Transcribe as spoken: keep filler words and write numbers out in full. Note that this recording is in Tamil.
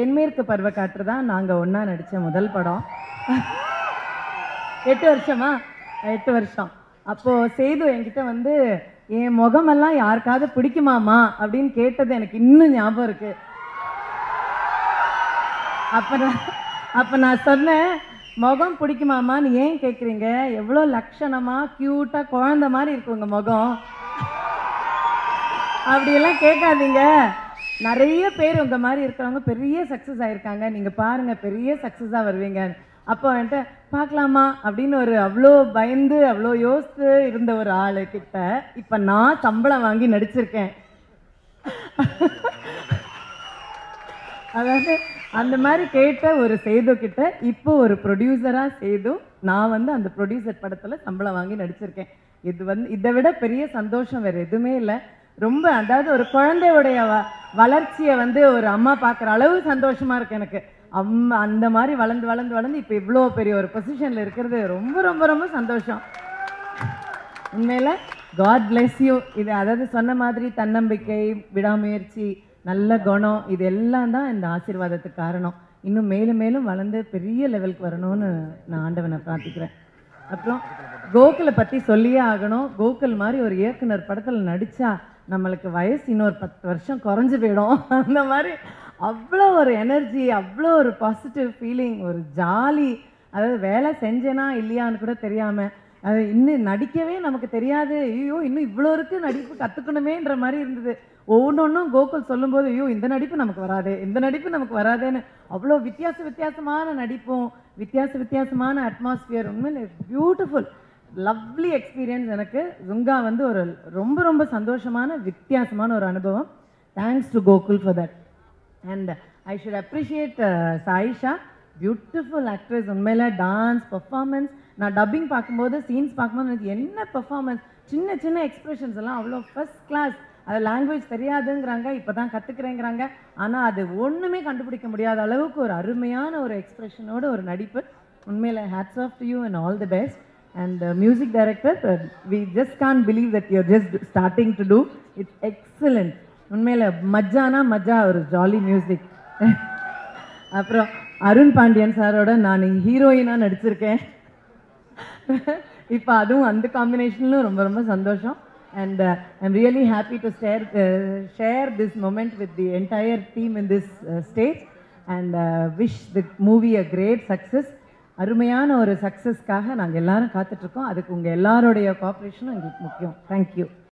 தென்மேற்கு பருவக்காற்று தான் நாங்கள் ஒன்றா நடித்த முதல் படம். எட்டு வருஷமா எட்டு வருஷம் அப்போது சேது என்கிட்ட வந்து என் முகமெல்லாம் யாருக்காவது பிடிக்குமாமா அப்படின்னு கேட்டது எனக்கு இன்னும் ஞாபகம் இருக்குது. அப்போ நான் அப்போ நான் சொன்னேன், முகம் பிடிக்குமாமான்னு ஏன் கேட்குறீங்க, எவ்வளோ லட்சணமாக க்யூட்டாக குழந்த மாதிரி இருக்கு உங்கள் முகம், அப்படியெல்லாம் கேட்காதீங்க. நிறைய பேர் உங்கள் மாதிரி இருக்கிறவங்க பெரிய சக்ஸஸ் ஆகிருக்காங்க, நீங்கள் பாருங்கள் பெரிய சக்ஸஸாக வருவீங்க. அப்போ என்கிட்ட பார்க்கலாமா அப்படின்னு ஒரு அவ்வளோ பயந்து அவ்வளோ யோசித்து இருந்த ஒரு ஆளுக்கிட்ட இப்போ நான் சம்பளம் வாங்கி நடிச்சிருக்கேன். அதாவது அந்த மாதிரி கேட்ட ஒரு சேது கிட்ட இப்போ ஒரு ப்ரொடியூசராக சேது நான் வந்து அந்த ப்ரொடியூசர் படத்தில் சம்பளம் வாங்கி நடிச்சிருக்கேன். இது வந்து இதை விட பெரிய சந்தோஷம் வேறு எதுவுமே இல்லை. ரொம்ப அதாவது ஒரு குழந்தையுடைய வ வளர்ச்சியை வந்து ஒரு அம்மா பார்க்குற அளவு சந்தோஷமாக இருக்குது எனக்கு. அம்மா அந்த மாதிரி வளர்ந்து வளர்ந்து வளர்ந்து இப்போ இவ்வளோ பெரிய ஒரு பொசிஷனில் இருக்கிறது ரொம்ப ரொம்ப ரொம்ப சந்தோஷம். உண்மையில் காட் பிளெஸ் யூ. இது அதாவது சொன்ன மாதிரி தன்னம்பிக்கை, விடாமுயற்சி, நல்ல குணம், இது எல்லாம் தான் இந்த ஆசீர்வாதத்துக்கு காரணம். இன்னும் மேலும் மேலும் வளர்ந்து பெரிய லெவலுக்கு வரணும்னு நான் ஆண்டவனை பிரார்த்திக்கிறேன். அப்புறம் கோகுலை பற்றி சொல்லியே ஆகணும். கோகுல் மாதிரி ஒரு இயக்குனர் படத்தில் நடித்தா நம்மளுக்கு வயசு இன்னொரு பத்து வருஷம் குறைஞ்சி போயிடும். அந்த மாதிரி அவ்வளோ ஒரு எனர்ஜி, அவ்வளோ ஒரு பாசிட்டிவ் ஃபீலிங், ஒரு ஜாலி. அதாவது வேலை செஞ்சேனா இல்லையான்னு கூட தெரியாமல், அது இன்னும் நடிக்கவே நமக்கு தெரியாது. ஐயோ இன்னும் இவ்வளோ இருக்குது, நடிப்பு கற்றுக்கணுமேன்ற மாதிரி இருந்தது. ஒவ்வொன்றும் கோகுல் சொல்லும்போது ஐயோ இந்த நடிப்பு நமக்கு வராது, இந்த நடிப்பு நமக்கு வராதுன்னு அவ்வளோ வித்தியாச வித்தியாசமான நடிப்பும் வித்தியாச வித்தியாசமான அட்மாஸ்பியர். உண்மையில் பியூட்டிஃபுல் லவ்லி எக்ஸ்பீரியன்ஸ். எனக்கு ஜுங்கா வந்து ஒரு ரொம்ப ரொம்ப சந்தோஷமான வித்தியாசமான ஒரு அனுபவம். Thanks to Gokul for that. And I should appreciate Sayyeshaa, beautiful actress. உண்மையில் டான்ஸ் பர்ஃபார்மன்ஸ், நான் டப்பிங் பார்க்கும்போது சீன்ஸ் பார்க்கும்போது எனக்கு என்ன பர்ஃபார்மன்ஸ், சின்ன சின்ன எக்ஸ்ப்ரெஷன்ஸ் எல்லாம் அவ்வளோ ஃபர்ஸ்ட் கிளாஸ். அது லாங்குவேஜ் தெரியாதுங்கிறாங்க, இப்போ தான் கற்றுக்குறேங்கிறாங்க, ஆனால் அது ஒன்றுமே கண்டுபிடிக்க முடியாத அளவுக்கு ஒரு அருமையான ஒரு எக்ஸ்ப்ரெஷனோட ஒரு நடிப்பு. உண்மையில் hats off to you and all the best. And music director, we just can't believe that you just starting to do it's excellent. உண்மையில் மஜ்ஜானா மஜ்ஜா, ஒரு ஜாலி மியூசிக். அப்புறம் அருண் பாண்டியன் சாரோட நான் ஹீரோயினாக நடிச்சிருக்கேன். இப்போ அதுவும் அந்த காம்பினேஷன்லும் ரொம்ப ரொம்ப சந்தோஷம். And uh, I'm really happy to share, uh, share this moment with the entire team in this uh, stage and uh, wish the movie a great success. அருமையான ஒரு சக்ஸஸ்க்காக நாங்கள் எல்லாரும் காத்துட்ருக்கோம். அதுக்கு உங்கள் எல்லாரோடைய கோஆப்ரேஷனும் எங்களுக்கு முக்கியம். தேங்க்யூ.